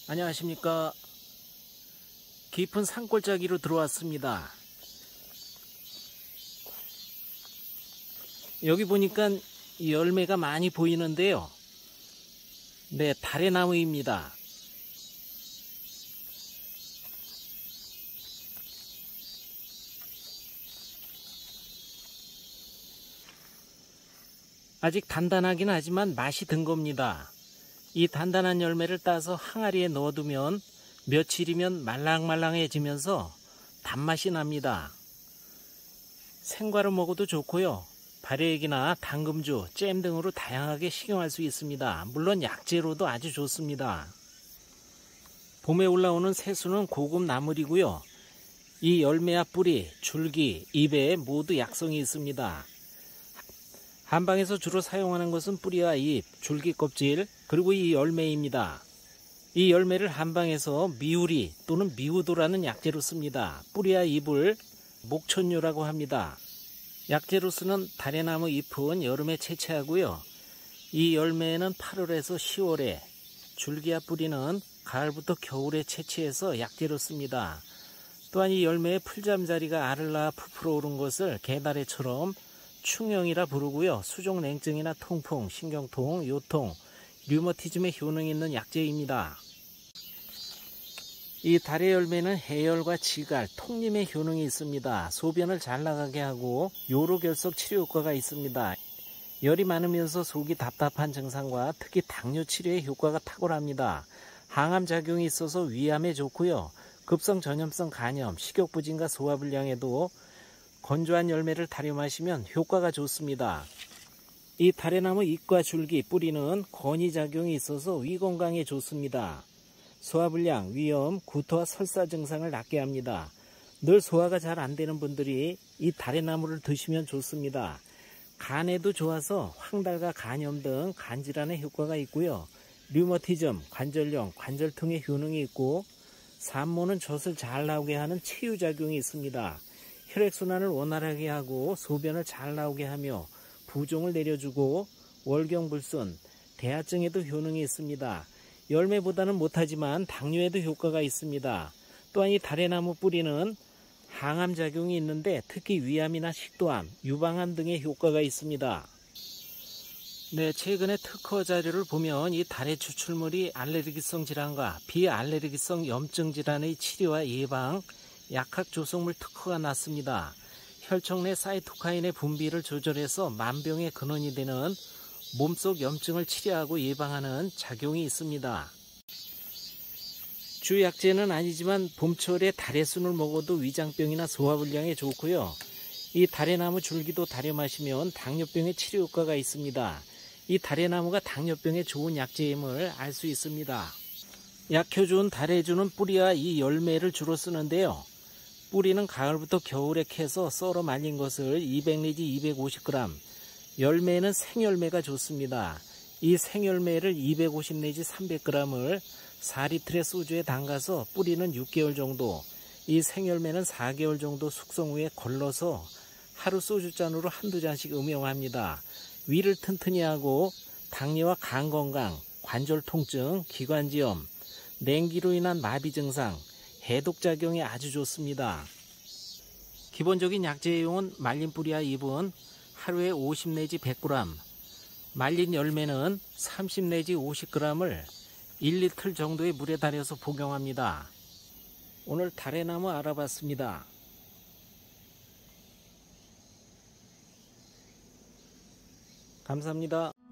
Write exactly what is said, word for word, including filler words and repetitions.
안녕하십니까. 깊은 산골짜기로 들어왔습니다. 여기 보니까 열매가 많이 보이는데요. 네, 달의 나무입니다. 아직 단단하긴 하지만 맛이 든 겁니다. 이 단단한 열매를 따서 항아리에 넣어두면 며칠이면 말랑말랑해지면서 단맛이 납니다. 생과로 먹어도 좋고요. 발효액이나 당금주, 잼 등으로 다양하게 식용할 수 있습니다. 물론 약재로도 아주 좋습니다. 봄에 올라오는 새수는 고급 나물이고요. 이 열매와 뿌리, 줄기, 잎에 모두 약성이 있습니다. 한방에서 주로 사용하는 것은 뿌리와 잎, 줄기 껍질, 그리고 이 열매입니다. 이 열매를 한방에서 미우리 또는 미우도라는 약재로 씁니다. 뿌리와 잎을 목천류라고 합니다. 약재로 쓰는 다래나무 잎은 여름에 채취하고요. 이 열매는 팔월에서 시월에, 줄기와 뿌리는 가을부터 겨울에 채취해서 약재로 씁니다. 또한 이 열매의 풀잠자리가 알을 낳아 부풀어 오른 것을 개다래처럼 충형이라 부르고요. 수족냉증이나 통풍, 신경통, 요통, 류머티즘에 효능이 있는 약재입니다. 이 달의 열매는 해열과 지갈, 통림에 효능이 있습니다. 소변을 잘 나가게 하고 요로결석 치료 효과가 있습니다. 열이 많으면서 속이 답답한 증상과 특히 당뇨 치료에 효과가 탁월합니다. 항암 작용이 있어서 위암에 좋고요. 급성 전염성 간염, 식욕부진과 소화불량에도 건조한 열매를 달여 마시면 효과가 좋습니다. 이 다래나무 잎과 줄기, 뿌리는 건의작용이 있어서 위 건강에 좋습니다. 소화불량, 위염, 구토와 설사 증상을 낫게 합니다. 늘 소화가 잘 안 되는 분들이 이 다래나무를 드시면 좋습니다. 간에도 좋아서 황달과 간염 등 간질환에 효과가 있고요. 류머티즘, 관절염, 관절통에 효능이 있고 산모는 젖을 잘 나오게 하는 치유작용이 있습니다. 혈액순환을 원활하게 하고 소변을 잘 나오게 하며 부종을 내려주고 월경불순, 대하증에도 효능이 있습니다. 열매보다는 못하지만 당뇨에도 효과가 있습니다. 또한 이 다래나무 뿌리는 항암작용이 있는데 특히 위암이나 식도암, 유방암 등의 효과가 있습니다. 네, 최근에 특허 자료를 보면 이 달의 추출물이 알레르기성 질환과 비알레르기성 염증 질환의 치료와 예방, 약학 조성물 특허가 났습니다. 혈청 내 사이토카인의 분비를 조절해서 만병의 근원이 되는 몸속 염증을 치료하고 예방하는 작용이 있습니다. 주 약재는 아니지만 봄철에 다래순을 먹어도 위장병이나 소화불량에 좋고요. 이 다래나무 줄기도 달여 마시면 당뇨병의 치료 효과가 있습니다. 이 다래나무가 당뇨병에 좋은 약재임을 알 수 있습니다. 약효 좋은 다래주는 뿌리와 이 열매를 주로 쓰는데요. 뿌리는 가을부터 겨울에 캐서 썰어 말린 것을 이백 내지 이백오십 그램, 열매는 생열매가 좋습니다. 이 생열매를 이백오십 내지 삼백 그램을 사 리터의 소주에 담가서 뿌리는 육 개월 정도, 이 생열매는 사 개월 정도 숙성 후에 걸러서 하루 소주잔으로 한두 잔씩 음용합니다. 위를 튼튼히 하고 당뇨와 간 건강, 관절 통증, 기관지염, 냉기로 인한 마비 증상, 해독작용이 아주 좋습니다. 기본적인 약재용은 말린 뿌리와 잎은 하루에 오십 내지 백 그램, 말린 열매는 삼십 내지 오십 그램을 일 리터 정도의 물에 달여서 복용합니다. 오늘 다래나무 알아봤습니다. 감사합니다.